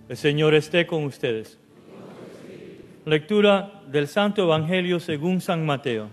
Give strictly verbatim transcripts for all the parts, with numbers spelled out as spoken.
El Señor esté con ustedes. Lectura del Santo Evangelio según San Mateo.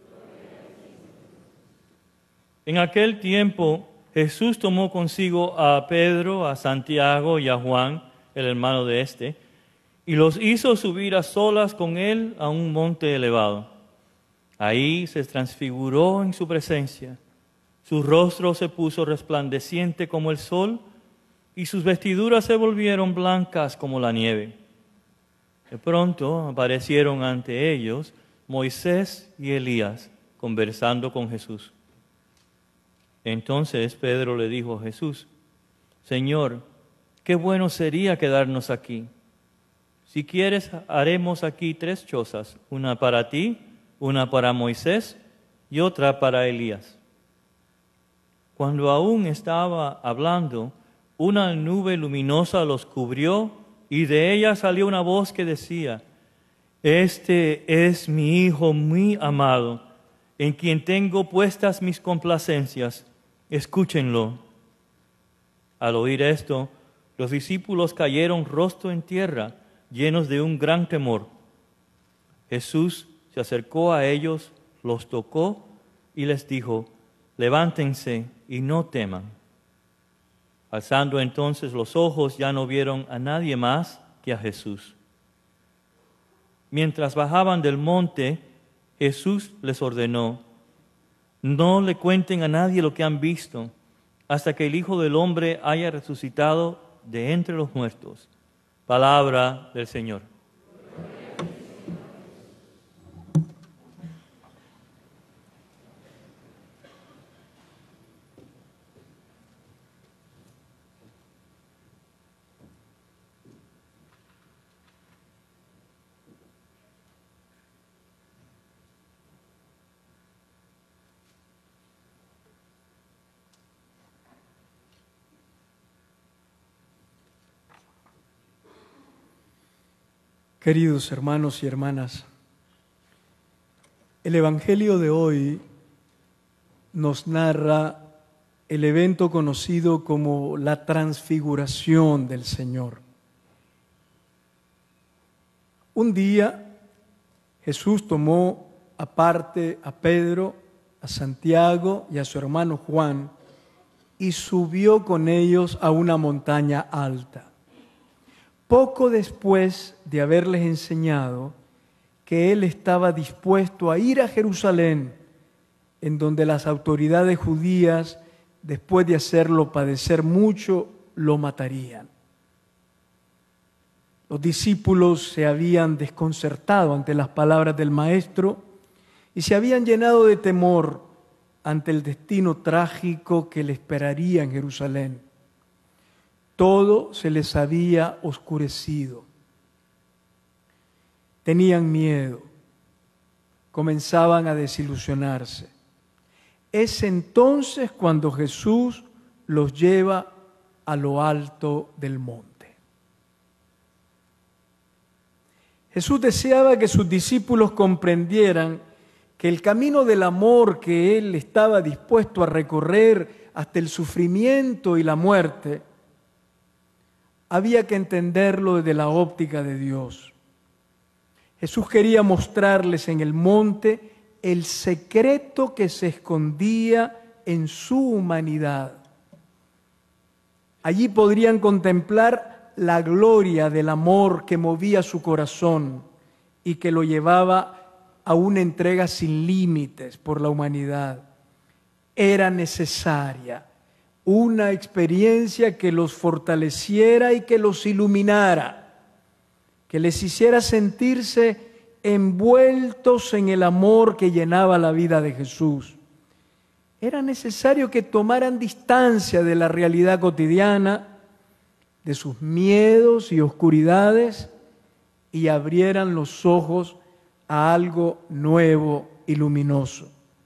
En aquel tiempo Jesús tomó consigo a Pedro, a Santiago y a Juan, el hermano de éste, y los hizo subir a solas con él a un monte elevado. Ahí se transfiguró en su presencia. Su rostro se puso resplandeciente como el sol, y sus vestiduras se volvieron blancas como la nieve. De pronto aparecieron ante ellos Moisés y Elías conversando con Jesús. Entonces Pedro le dijo a Jesús: Señor, qué bueno sería quedarnos aquí. Si quieres, haremos aquí tres chozas, una para ti, una para Moisés y otra para Elías. Cuando aún estaba hablando, una nube luminosa los cubrió y de ella salió una voz que decía: Este es mi Hijo muy amado, en quien tengo puestas mis complacencias. Escúchenlo. Al oír esto, los discípulos cayeron rostro en tierra, llenos de un gran temor. Jesús se acercó a ellos, los tocó y les dijo: Levántense y no teman. Alzando entonces los ojos, ya no vieron a nadie más que a Jesús. Mientras bajaban del monte, Jesús les ordenó: No le cuenten a nadie lo que han visto, hasta que el Hijo del Hombre haya resucitado de entre los muertos. Palabra del Señor. Queridos hermanos y hermanas, el Evangelio de hoy nos narra el evento conocido como la transfiguración del Señor. Un día Jesús tomó aparte a Pedro, a Santiago y a su hermano Juan y subió con ellos a una montaña alta. Poco después de haberles enseñado que Él estaba dispuesto a ir a Jerusalén, en donde las autoridades judías, después de hacerlo padecer mucho, lo matarían. Los discípulos se habían desconcertado ante las palabras del Maestro y se habían llenado de temor ante el destino trágico que le esperaría en Jerusalén. Todo se les había oscurecido. Tenían miedo, comenzaban a desilusionarse. Es entonces cuando Jesús los lleva a lo alto del monte. Jesús deseaba que sus discípulos comprendieran que el camino del amor que Él estaba dispuesto a recorrer hasta el sufrimiento y la muerte, había que entenderlo desde la óptica de Dios. Jesús quería mostrarles en el monte el secreto que se escondía en su humanidad. Allí podrían contemplar la gloria del amor que movía su corazón y que lo llevaba a una entrega sin límites por la humanidad. Era necesaria una experiencia que los fortaleciera y que los iluminara, que les hiciera sentirse envueltos en el amor que llenaba la vida de Jesús. Era necesario que tomaran distancia de la realidad cotidiana, de sus miedos y oscuridades, y abrieran los ojos a algo nuevo y luminoso.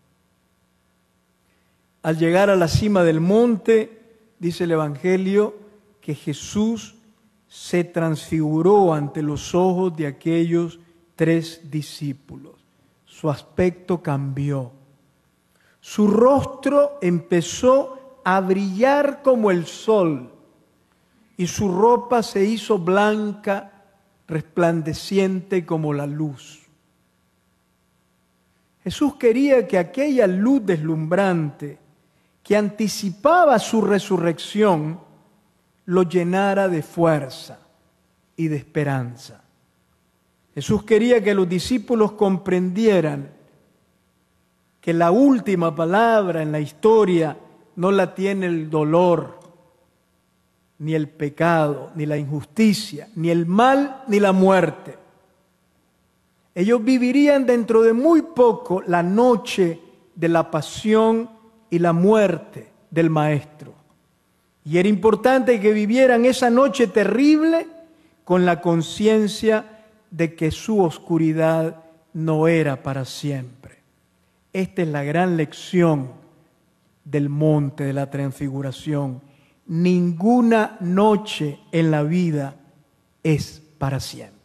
Al llegar a la cima del monte, dice el Evangelio, que Jesús se transfiguró ante los ojos de aquellos tres discípulos. Su aspecto cambió. Su rostro empezó a brillar como el sol y su ropa se hizo blanca, resplandeciente como la luz. Jesús quería que aquella luz deslumbrante que anticipaba su resurrección lo llenara de fuerza y de esperanza. Jesús quería que los discípulos comprendieran que la última palabra en la historia no la tiene el dolor, ni el pecado, ni la injusticia, ni el mal, ni la muerte. Ellos vivirían dentro de muy poco la noche de la pasión y la muerte del Maestro. Y era importante que vivieran esa noche terrible con la conciencia de que su oscuridad no era para siempre. Esta es la gran lección del monte de la transfiguración. Ninguna noche en la vida es para siempre.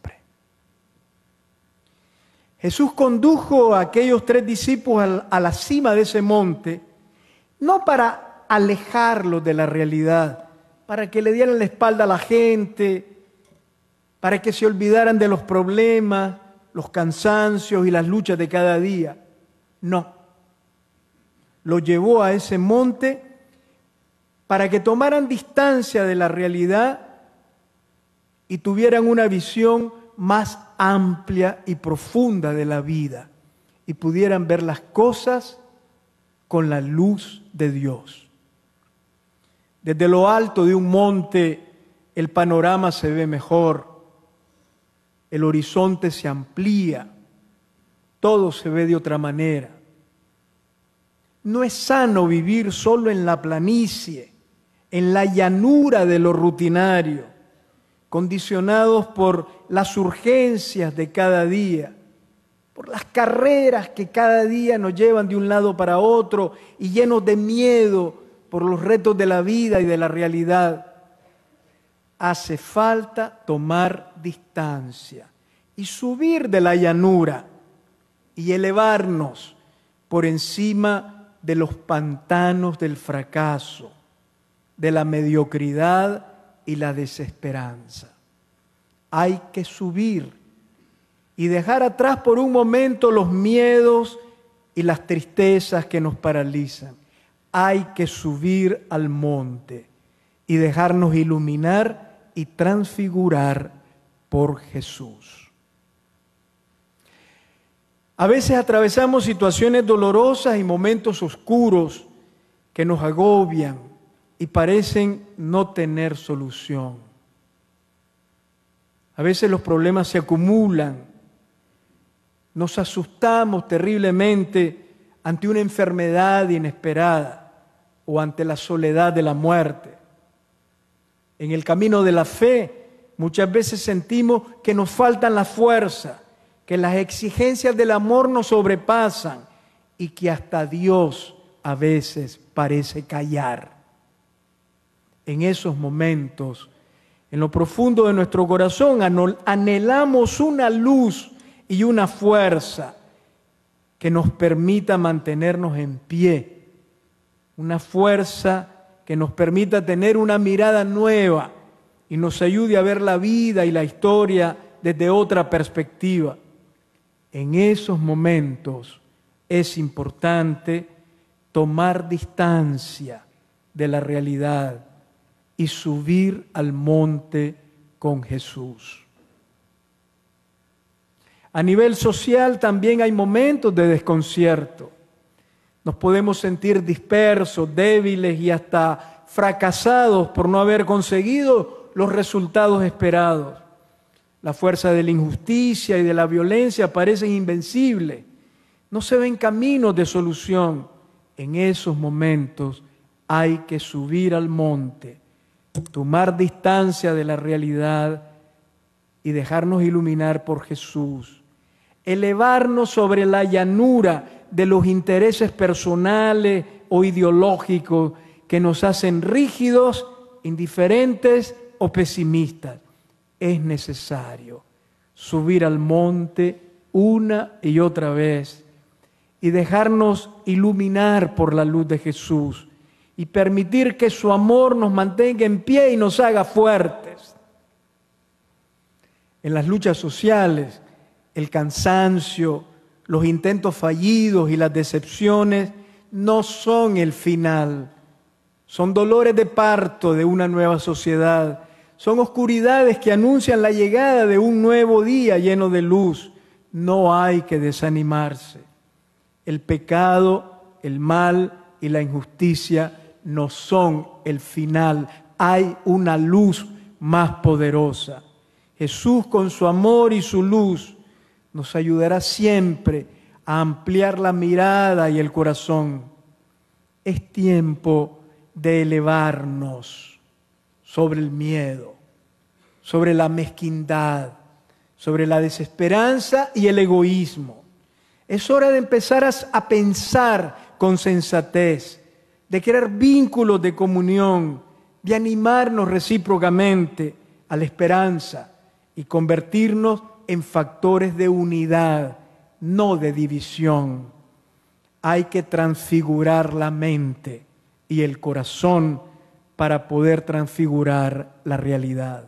Jesús condujo a aquellos tres discípulos a la cima de ese monte, no para alejarlos de la realidad, para que le dieran la espalda a la gente, para que se olvidaran de los problemas, los cansancios y las luchas de cada día. No. Lo llevó a ese monte para que tomaran distancia de la realidad y tuvieran una visión más amplia y profunda de la vida y pudieran ver las cosas con la luz de Dios. Desde lo alto de un monte el panorama se ve mejor, el horizonte se amplía, todo se ve de otra manera. No es sano vivir solo en la planicie, en la llanura de lo rutinario, condicionados por las urgencias de cada día, por las carreras que cada día nos llevan de un lado para otro y llenos de miedo por los retos de la vida y de la realidad. Hace falta tomar distancia y subir de la llanura y elevarnos por encima de los pantanos del fracaso, de la mediocridad y la desesperanza. Hay que subir y dejar atrás por un momento los miedos y las tristezas que nos paralizan. Hay que subir al monte y dejarnos iluminar y transfigurar por Jesús. A veces atravesamos situaciones dolorosas y momentos oscuros que nos agobian y parecen no tener solución. A veces los problemas se acumulan, nos asustamos terriblemente ante una enfermedad inesperada o ante la soledad de la muerte. En el camino de la fe muchas veces sentimos que nos faltan la fuerza, que las exigencias del amor nos sobrepasan y que hasta Dios a veces parece callar. En esos momentos, en lo profundo de nuestro corazón, anhelamos una luz y una fuerza que nos permita mantenernos en pie, una fuerza que nos permita tener una mirada nueva y nos ayude a ver la vida y la historia desde otra perspectiva. En esos momentos es importante tomar distancia de la realidad y subir al monte con Jesús. A nivel social también hay momentos de desconcierto. Nos podemos sentir dispersos, débiles y hasta fracasados por no haber conseguido los resultados esperados. La fuerza de la injusticia y de la violencia parecen invencibles. No se ven caminos de solución. En esos momentos hay que subir al monte, tomar distancia de la realidad y dejarnos iluminar por Jesús. Elevarnos sobre la llanura de los intereses personales o ideológicos que nos hacen rígidos, indiferentes o pesimistas. Es necesario subir al monte una y otra vez y dejarnos iluminar por la luz de Jesús y permitir que su amor nos mantenga en pie y nos haga fuertes. En las luchas sociales, el cansancio, los intentos fallidos y las decepciones no son el final. Son dolores de parto de una nueva sociedad. Son oscuridades que anuncian la llegada de un nuevo día lleno de luz. No hay que desanimarse. El pecado, el mal y la injusticia no son el final. Hay una luz más poderosa. Jesús, con su amor y su luz, nos ayudará siempre a ampliar la mirada y el corazón. Es tiempo de elevarnos sobre el miedo, sobre la mezquindad, sobre la desesperanza y el egoísmo. Es hora de empezar a, a pensar con sensatez, de crear vínculos de comunión, de animarnos recíprocamente a la esperanza y convertirnos en factores de unidad, no de división. Hay que transfigurar la mente y el corazón para poder transfigurar la realidad.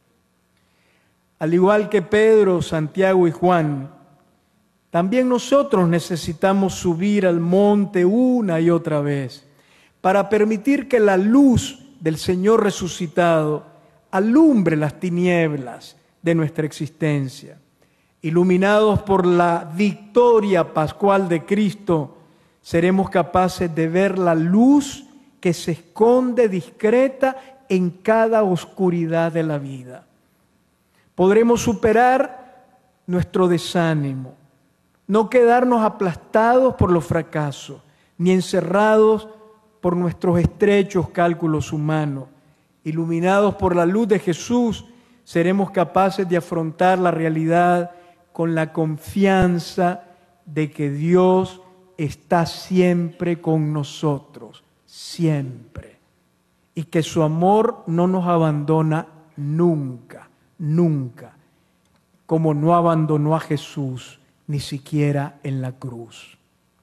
Al igual que Pedro, Santiago y Juan, también nosotros necesitamos subir al monte una y otra vez para permitir que la luz del Señor resucitado alumbre las tinieblas de nuestra existencia. Iluminados por la victoria pascual de Cristo, seremos capaces de ver la luz que se esconde discreta en cada oscuridad de la vida. Podremos superar nuestro desánimo, no quedarnos aplastados por los fracasos, ni encerrados por nuestros estrechos cálculos humanos. Iluminados por la luz de Jesús, seremos capaces de afrontar la realidad con la confianza de que Dios está siempre con nosotros, siempre, y que su amor no nos abandona nunca, nunca, como no abandonó a Jesús ni siquiera en la cruz.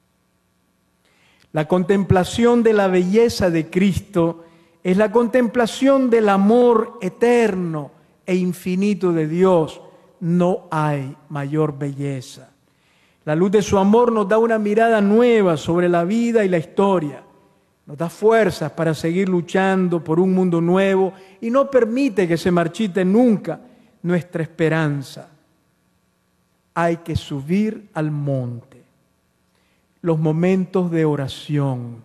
La contemplación de la belleza de Cristo es la contemplación del amor eterno e infinito de Dios. No hay mayor belleza. La luz de su amor nos da una mirada nueva sobre la vida y la historia. Nos da fuerzas para seguir luchando por un mundo nuevo y no permite que se marchite nunca nuestra esperanza. Hay que subir al monte. Los momentos de oración,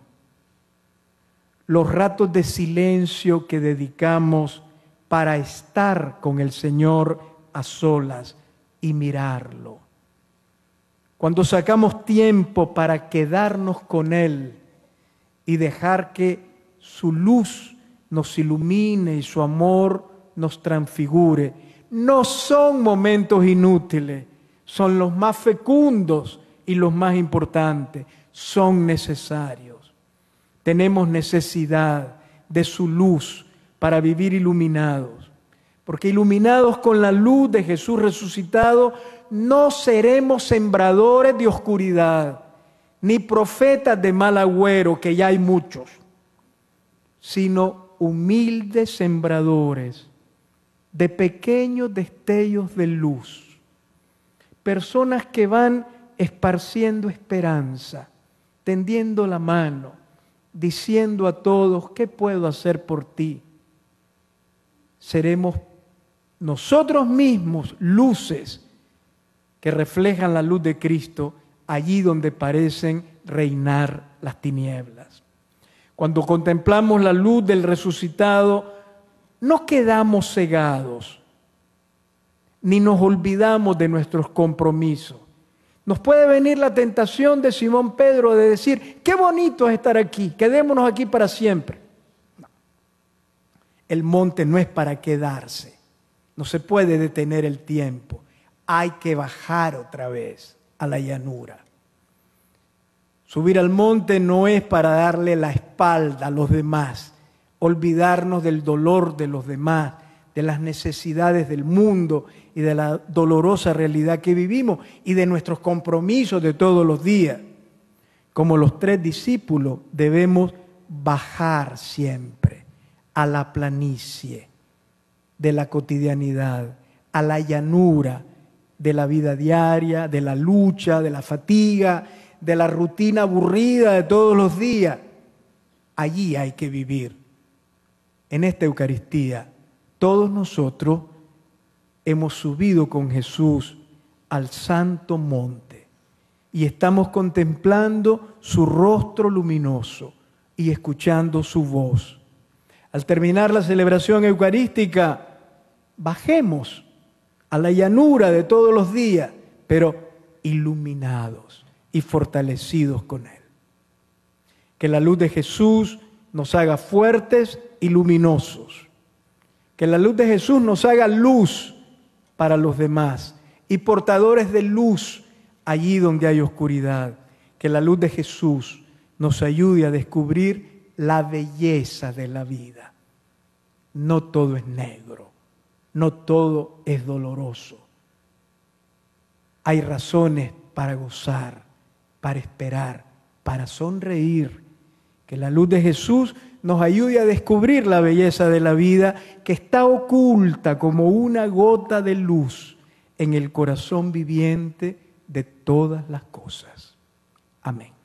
los ratos de silencio que dedicamos para estar con el Señor a solas y mirarlo. Cuando sacamos tiempo para quedarnos con Él y dejar que su luz nos ilumine y su amor nos transfigure, no son momentos inútiles, son los más fecundos y los más importantes, son necesarios. Tenemos necesidad de su luz para vivir iluminados, porque iluminados con la luz de Jesús resucitado, no seremos sembradores de oscuridad, ni profetas de mal agüero, que ya hay muchos, sino humildes sembradores de pequeños destellos de luz, personas que van esparciendo esperanza, tendiendo la mano, diciendo a todos, ¿qué puedo hacer por ti? Seremos nosotros mismos luces que reflejan la luz de Cristo allí donde parecen reinar las tinieblas. Cuando contemplamos la luz del resucitado, no quedamos cegados, ni nos olvidamos de nuestros compromisos. Nos puede venir la tentación de Simón Pedro de decir, qué bonito es estar aquí, quedémonos aquí para siempre. No. El monte no es para quedarse, no se puede detener el tiempo, hay que bajar otra vez a la llanura. Subir al monte no es para darle la espalda a los demás, olvidarnos del dolor de los demás, de las necesidades del mundo y de la dolorosa realidad que vivimos y de nuestros compromisos de todos los días. Como los tres discípulos debemos bajar siempre a la planicie de la cotidianidad, a la llanura de la vida diaria, de la lucha, de la fatiga, de la rutina aburrida de todos los días. Allí hay que vivir. En esta Eucaristía, todos nosotros hemos subido con Jesús al santo monte y estamos contemplando su rostro luminoso y escuchando su voz. Al terminar la celebración eucarística, bajemos a la llanura de todos los días, pero iluminados y fortalecidos con Él. Que la luz de Jesús nos haga fuertes y luminosos. Que la luz de Jesús nos haga luz para los demás y portadores de luz allí donde hay oscuridad. Que la luz de Jesús nos ayude a descubrir la belleza de la vida. No todo es negro, no todo es doloroso. Hay razones para gozar, para esperar, para sonreír. Que la luz de Jesús nos ayude a descubrir la belleza de la vida que está oculta como una gota de luz en el corazón viviente de todas las cosas. Amén.